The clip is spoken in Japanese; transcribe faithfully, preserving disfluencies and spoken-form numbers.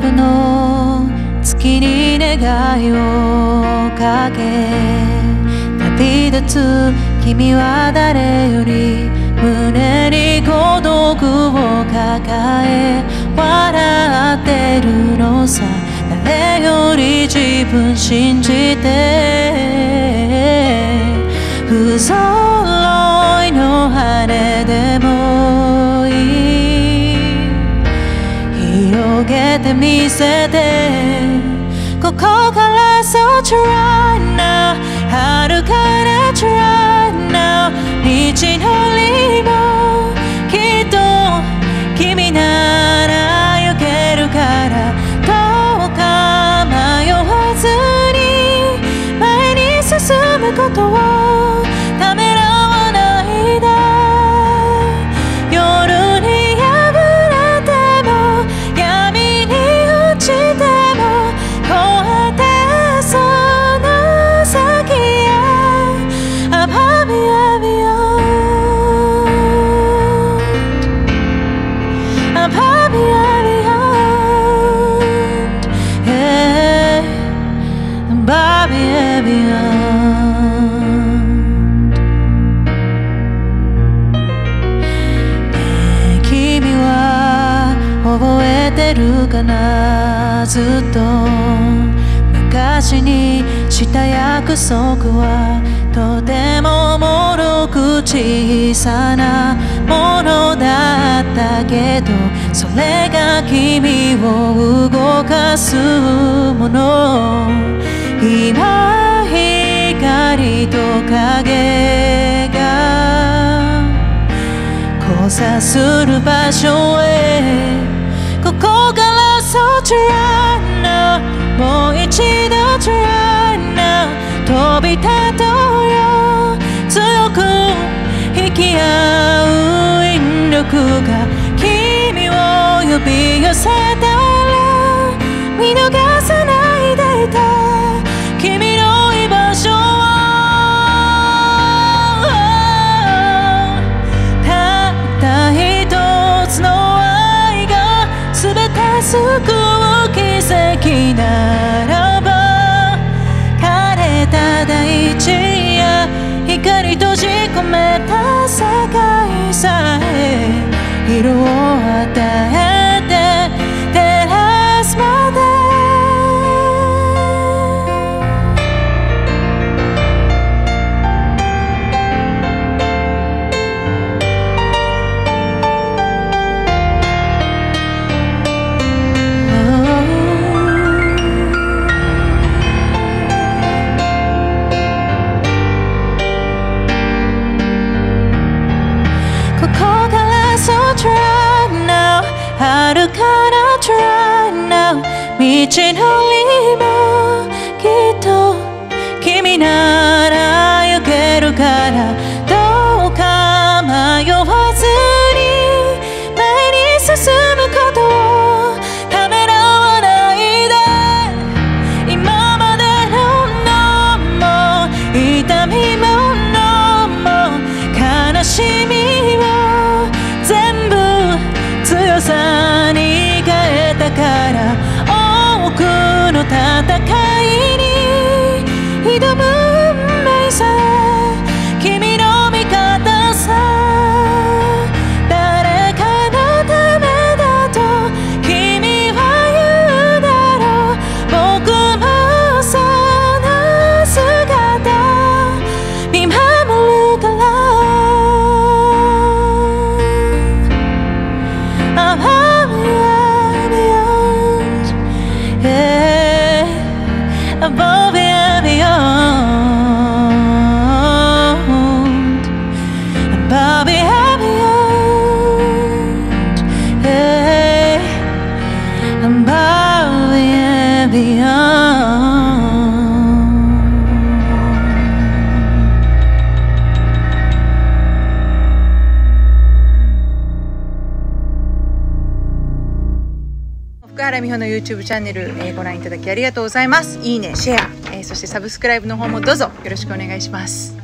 くの月に願いをかけ旅立つ君は誰より胸に孤独を抱え笑ってるのさ誰より自分信じて不揃いの羽でもいい広げてみせてここから So try now 春から try now 道のりもきっと君なら行けるからどうか迷わずに前に進むことをためらわないで夜に破れても闇に落ちても越えてその先へ Above and beyond Above and beyond yeah Above and beyond覚えてるかなずっと昔にした約束はとても脆く小さなものだったけどそれが君を動かすもの今光と影が交差する場所へここから So try now もう一度 try now 飛び立とうよ強く引き合う引力が君を呼び寄せたら見逃さないでいて君の居場所をたった一つの愛が全て救う奇跡ならば枯れた大地や光閉じ込めた世界さえ色を与えて照らすまで春から try now 道のりもきっと君なら行けるからどうか迷わずに前に進むことをためらわないで今までののも痛みものも悲しみを全部強さに変えたから多くの戦いに挑む運命さ君の味方さ誰かのためだと君は言うだろう僕もその姿見守るからAbove and beyond, yeah. Above and beyond, above and beyond, yeah. Above and beyond. 福原美穂の YouTube チャンネル、えー、ご覧いただきありがとうございます。いいね、シェア、えー、そしてサブスクライブの方もどうぞよろしくお願いします。